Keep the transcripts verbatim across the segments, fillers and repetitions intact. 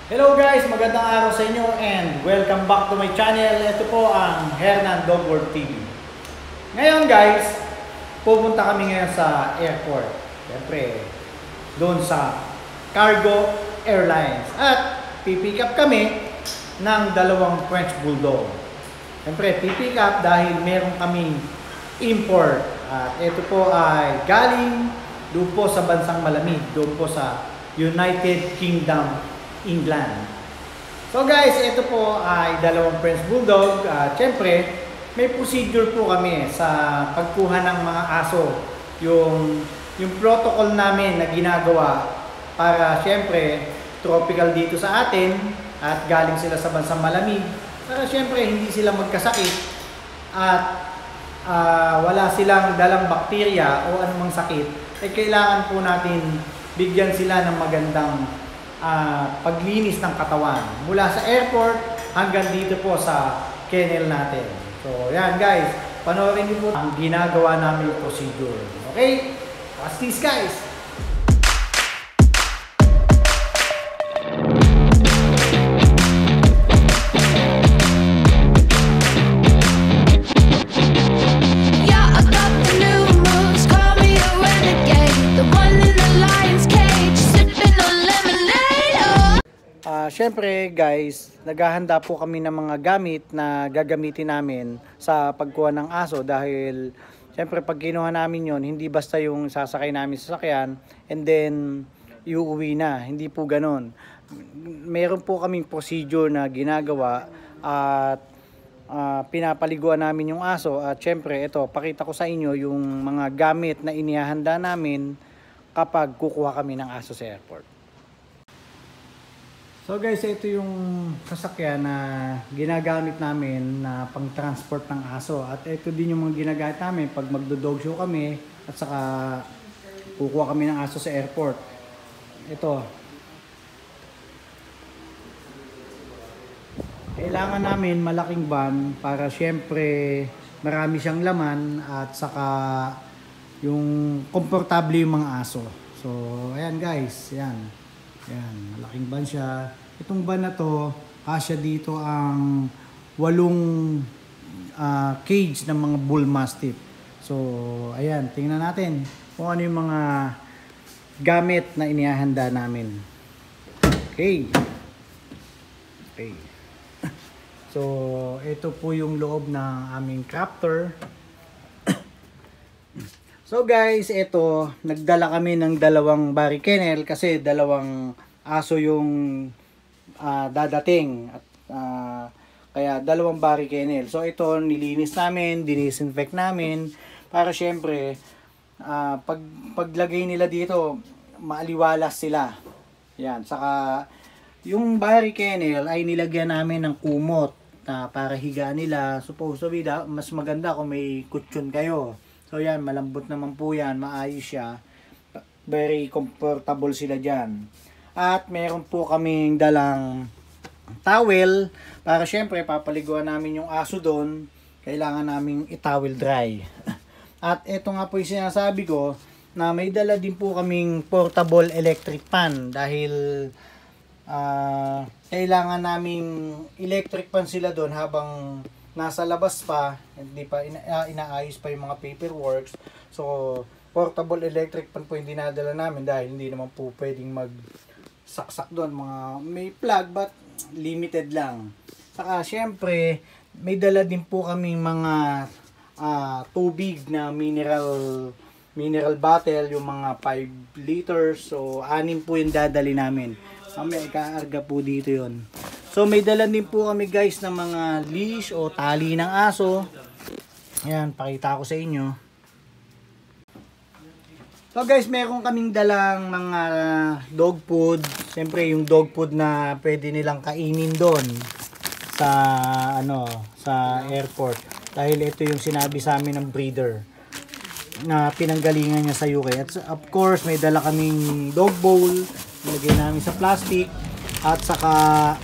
Hello guys, magandang araw sa inyo and welcome back to my channel. Ito po ang Hernan Dog World T V. Ngayon guys, pupunta kami ngayon sa airport. Siyempre, doon sa Cargo Airlines. At pipick up kami ng dalawang French Bulldog. Siyempre, pipick up dahil meron kaming import. At ito po ay galing doon po sa bansang malamig, doon po sa United Kingdom, England. So guys, ito po ay dalawang French Bulldog. At uh, syempre, may procedure po kami sa pagkuha ng mga aso. Yung, yung protocol namin na ginagawa para syempre, tropical dito sa atin at galing sila sa bansang malamig. Para syempre, hindi sila magkasakit at uh, wala silang dalang bakterya o anumang sakit. Eh, kailangan po natin bigyan sila ng magandang Uh, paglinis ng katawan mula sa airport hanggang dito po sa kennel natin. So yan guys, panoorin niyo po ang ginagawa namin procedure. Okay? Watch this guys! Uh, Siyempre guys, naghahanda po kami ng mga gamit na gagamitin namin sa pagkuha ng aso dahil siyempre pag kinuha namin yon, hindi basta yung sasakay namin sa sasakyan and then iuwi na, hindi po ganon. Meron po kaming procedure na ginagawa at uh, pinapaliguan namin yung aso at siyempre ito, pakita ko sa inyo yung mga gamit na inihahanda namin kapag kukuha kami ng aso sa airport. So guys, ito yung sasakyan na ginagamit namin na pang-transport ng aso. At ito din yung mga ginagamit namin pag magdo-dog show kami at saka kukuha kami ng aso sa airport. Ito. Kailangan namin malaking van para syempre marami siyang laman at saka yung komportable yung mga aso. So, ayan guys, ayan. Yan, malaking van siya. Itong van na to, kasya dito ang walong uh, cage ng mga bull mastiff. So, ayan, tingnan natin kung ano yung mga gamit na inihahanda namin. Okay. Okay. So, ito po yung loob ng aming crafter. So guys, ito, nagdala kami ng dalawang Barry Kennel kasi dalawang aso yung uh, dadating. At, uh, kaya dalawang Barry Kennel. So ito, nilinis namin, dinisinfect namin para syempre, uh, pag, paglagay nila dito, maaliwalas sila. Yan, saka yung Barry Kennel ay nilagyan namin ng kumot uh, para higa nila. Supposedly, mas maganda kung may kutsyon kayo. So yan, malambot naman po yan, maayos siya. Very comfortable sila dyan. At meron po kaming dalang towel para syempre papaliguan namin yung aso doon. Kailangan naming i-towel dry. At ito nga po yung sinasabi ko na may dala din po kaming portable electric pan dahil uh, kailangan naming electric pan sila doon habang nasa labas pa, hindi pa ina uh, inaayos pa yung mga paperworks. So, portable electric pan po yung dinadala namin dahil hindi naman po pwedeng mag-saksak doon. Mga may plug but limited lang. Saka, syempre, may dala din po kaming mga uh, tubig na mineral mineral bottle, yung mga five liters. So, anim po yung dadali namin. Mamaya, ikaarga po dito yon. So may dala din po kami guys ng mga leash o tali ng aso. Ayan, pakita ko sa inyo. So guys, meron kaming dalang mga dog food. Siyempre yung dog food na pwede nilang kainin doon sa ano, sa airport. Dahil ito yung sinabi sa amin ng breeder na pinanggalingan niya sa U K. At of course, may dala kaming dog bowl. Nilagay namin sa plastic. At saka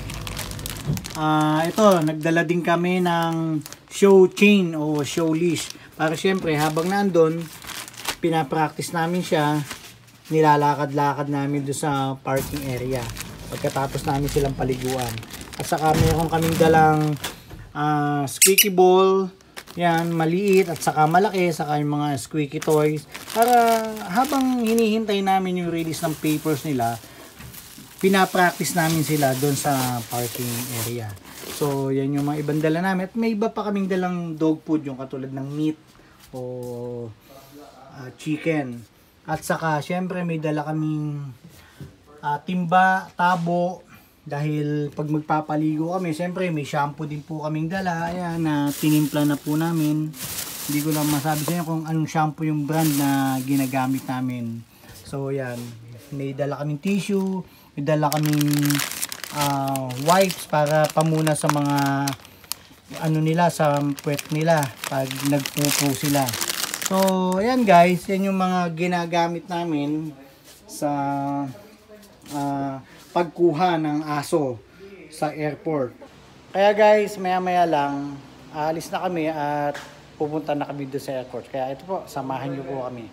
Uh, ito, nagdala din kami ng show chain o show leash para syempre habang nandun pinapractice namin siya, nilalakad-lakad namin doon sa parking area. pagkatapos namin silang paliguan. At saka meron kaming dalang uh, squeaky ball, yan, maliit at saka malaki, saka yung mga squeaky toys para habang hinihintay namin yung release ng papers nila, pinapractice namin sila doon sa parking area. So yan yung mga ibang dala namin. At may iba pa kaming dalang dog food, yung katulad ng meat o uh, chicken. At saka syempre may dala kaming uh, timba, tabo, dahil pag magpapaligo kami, syempre may shampoo din po kaming dala. Ayan, na tinimpla na po namin. Hindi ko lang masabi sa inyo kung anong shampoo yung brand na ginagamit namin. So yan, may dala kaming tissue, may dala kaming uh, wipes para pamuna sa mga ano nila, sa puwet nila pag nagpupo sila. So ayan guys, yan yung mga ginagamit namin sa uh, pagkuha ng aso sa airport. Kaya guys, maya maya lang aalis na kami at pupunta na kami doon sa airport. Kaya ito po, samahan niyo po kami.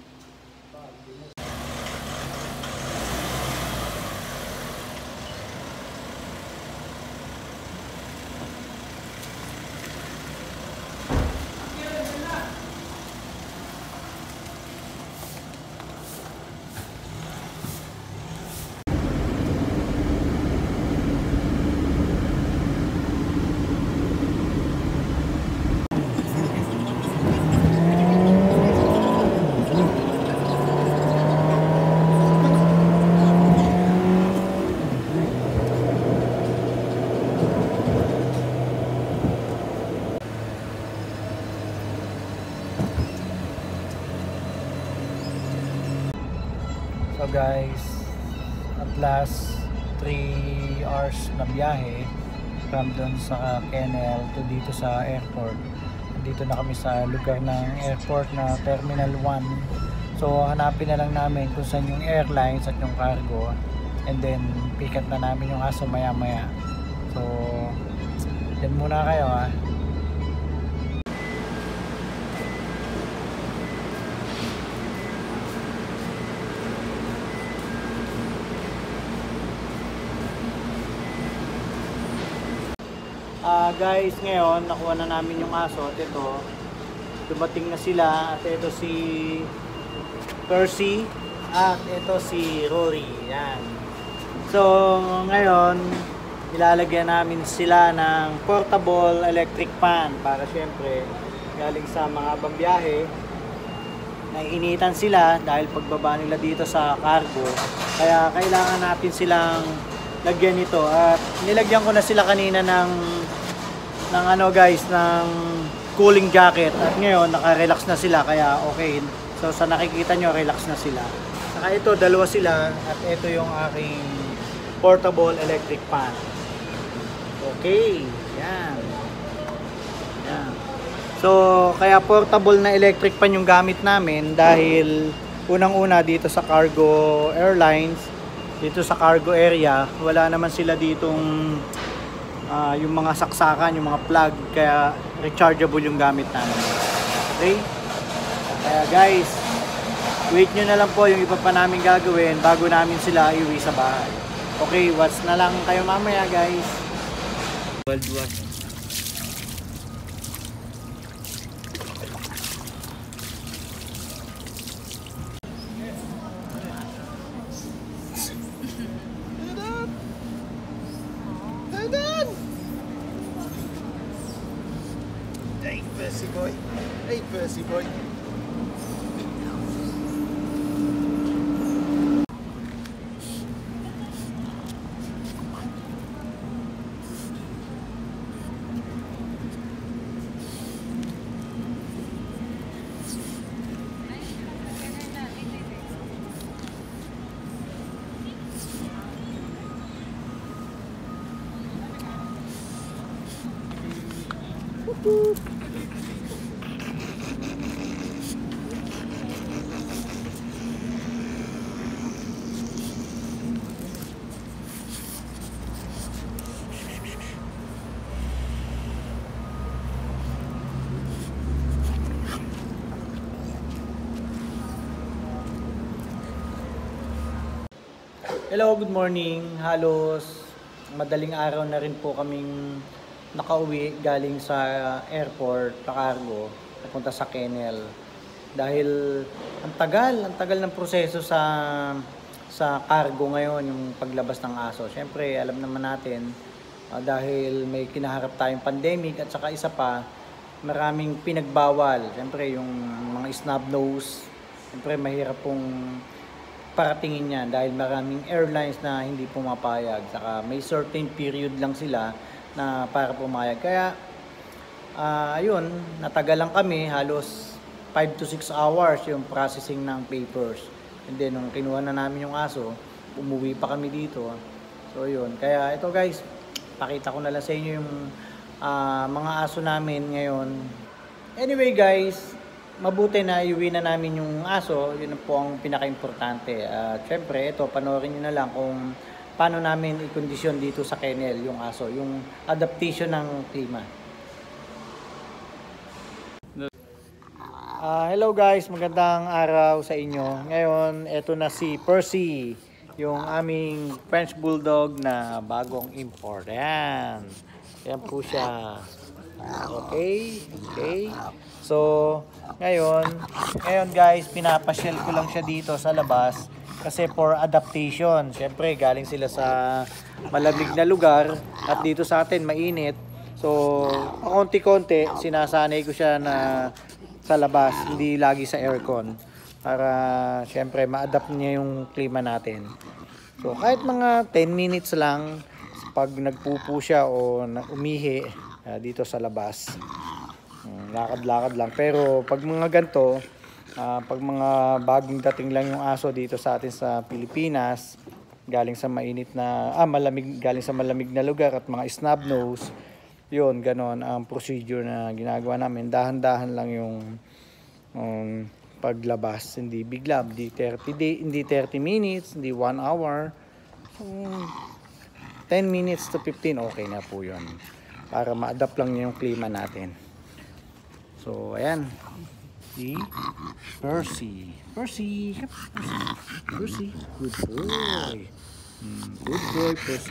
So guys, at last three hours na biyahe from doon sa kennel to dito sa airport. Dito na kami sa lugar ng airport na Terminal one. So hanapin na lang namin kung saan yung airlines at yung cargo, and then pick up na namin yung aso maya maya. So yan muna kayo ha. Uh, guys, ngayon nakuha na namin yung aso at ito, dumating na sila. At ito si Percy at ito si Rory. Yan. So ngayon ilalagyan namin sila ng portable electric fan para syempre galing sa mga abang biyahe, naiinitan sila dahil pagbaba nila dito sa cargo, kaya kailangan natin silang lagyan ito. At nilagyan ko na sila kanina ng ng ano guys, ng cooling jacket, at ngayon naka-relax na sila, kaya okay. So sa nakikita nyo, relax na sila. Saka ito, dalawa sila, at ito yung aking portable electric fan. Okay, yan. Yan. So kaya portable na electric fan yung gamit namin dahil unang-una dito sa cargo airlines, dito sa cargo area, wala naman sila ditong uh, yung mga saksakan, yung mga plug, kaya rechargeable yung gamit namin. Okay? Kaya guys, wait nyo na lang po yung iba pa namin gagawin bago namin sila iuwi sa bahay. Okay, watch na lang kayo mamaya guys. World War. Hey, Percy boy. Hey, Percy boy. Woohoo! Hello, good morning. Halos madaling araw na rin po kaming nakauwi galing sa airport, pa-cargo, papunta sa kennel. Dahil ang tagal, ang tagal ng proseso sa sa cargo ngayon, yung paglabas ng aso. Siyempre, alam naman natin, uh, dahil may kinaharap tayong pandemic at saka isa pa, maraming pinagbawal. Siyempre, yung mga snub nose, siyempre mahirap pong paratingin yan dahil maraming airlines na hindi pumapayag. Saka may certain period lang sila na para pumayag. Kaya, uh, ayun, natagalan kami halos five to six hours yung processing ng papers. And then, nung kinuha na namin yung aso, umuwi pa kami dito. So, yun. Kaya, ito guys, pakita ko na lang sa inyo yung uh, mga aso namin ngayon. Anyway guys, mabuti na iuwi na namin yung aso, yun po ang pinaka-importante. At uh, syempre, ito, panoorin nyo na lang kung paano namin i-kondisyon dito sa kennel yung aso, yung adaptation ng klima. Uh, hello guys, magandang araw sa inyo. Ngayon, ito na si Percy, yung aming French Bulldog na bagong import. Ayan, ayan po siya. Okay, okay. So, ngayon, ngayon guys, pinapasyal ko lang siya dito sa labas kasi for adaptation. Siyempre, galing sila sa malamig na lugar at dito sa atin mainit. So, konti-konti, sinasanay ko siya na sa labas, hindi lagi sa aircon para siyempre ma-adapt niya yung klima natin. So, kahit mga ten minutes lang pag nagpupo siya o umihi uh, dito sa labas. Lakad-lakad lang. Pero pag mga ganito, uh, pag mga bagong dating lang yung aso dito sa atin sa Pilipinas, galing sa mainit na, ah, malamig, galing sa malamig na lugar at mga snub nose, yun, ganon ang procedure na ginagawa namin. Dahan-dahan lang yung um, paglabas. Hindi bigla, hindi thirty, day, hindi thirty minutes, hindi one hour. Um, ten minutes to fifteen, okay na po yun. Para ma-adapt lang yung klima natin. So, ayan. Si Percy. Percy. Percy. Good boy. Mm, good boy, Percy.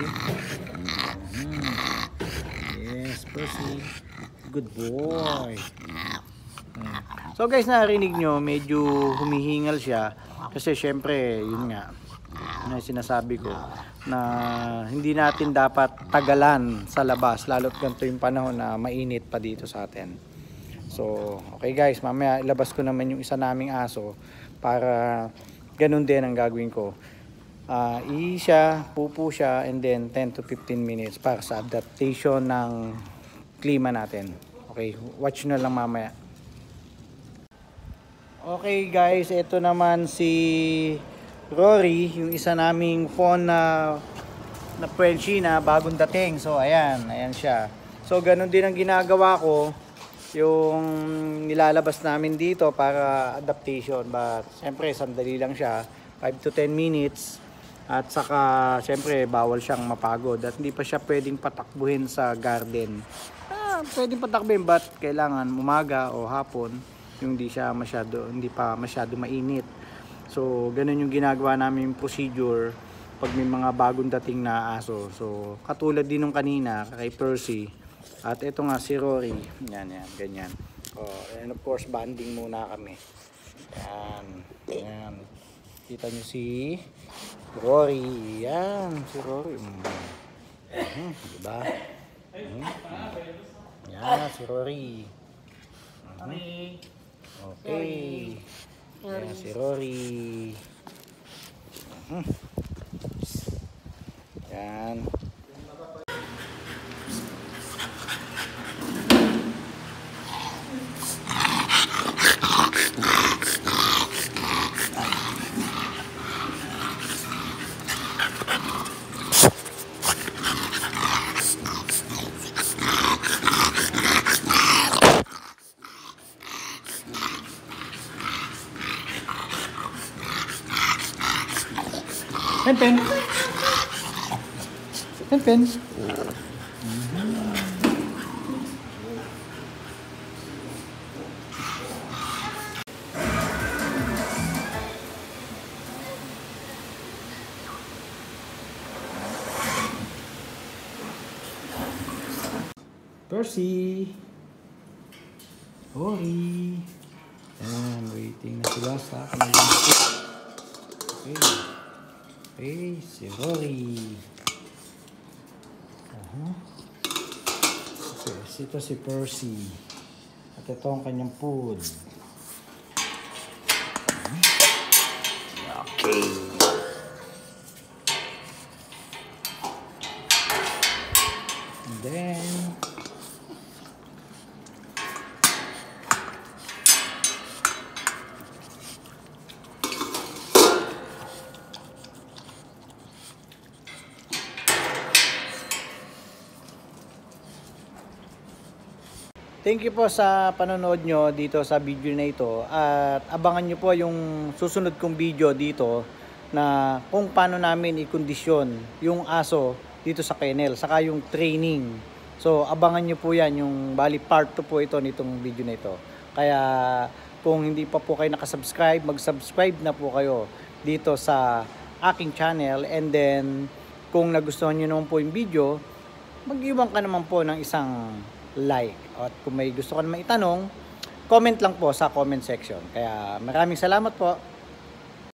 Mm. Yes, Percy. Good boy. Mm. So, guys, narinig nyo, medyo humihingal siya. Kasi, syempre, yun nga, na sinasabi ko, na hindi natin dapat tagalan sa labas. Lalo't ganito yung panahon na mainit pa dito sa atin. So, okay guys, mamaya ilabas ko naman yung isa naming aso para ganun din ang gagawin ko. Uh, i siya, pupo siya, and then ten to fifteen minutes para sa adaptation ng klima natin. Okay, watch nyo lang mamaya. Okay guys, ito naman si Rory, yung isa naming fawn na, na Frenchie na bagong dating. So, ayan, ayan siya. So, ganun din ang ginagawa ko. Yung nilalabas namin dito para adaptation, but siyempre sandali lang siya, five to ten minutes, at saka siyempre bawal siyang mapagod at hindi pa siya pwedeng patakbuhin sa garden. Ah, pwedeng patakbuhin but kailangan umaga o hapon yung hindi siya masyado, hindi pa masyado mainit. So ganun yung ginagawa namin procedure pag may mga bagong dating na aso. So katulad din nung kanina kay Percy. At ito nga si Rory, yan yan, ganyan. Oh, and of course banding muna kami. Yan, yan. Kita nyo si Rory, yan, si Rory. Mm. Hmm, diba? Hmm. Yan, si Rory. Hmm. Okay. Yan, si Rory. Hmm. Yan. Pen pen. Pen pen. Percy. Rory. Ayan, waiting na sila sa kanilang food. Okay. Okay, si Rory. Uh-huh. Okay, ito si Percy. At ito ang kanyang food. Okay. And then, thank you po sa panonood nyo dito sa video na ito at abangan nyo po yung susunod kong video dito na kung paano namin ikondisyon yung aso dito sa kennel saka yung training. So abangan nyo po yan, yung bali part two po ito nitong video na ito. Kaya kung hindi pa po kayo nakasubscribe, mag-subscribe na po kayo dito sa aking channel, and then kung nagustuhan nyo naman po yung video, mag-iwan ka naman po ng isang like. At kung may gusto ka naman itanong, comment lang po sa comment section. Kaya maraming salamat po.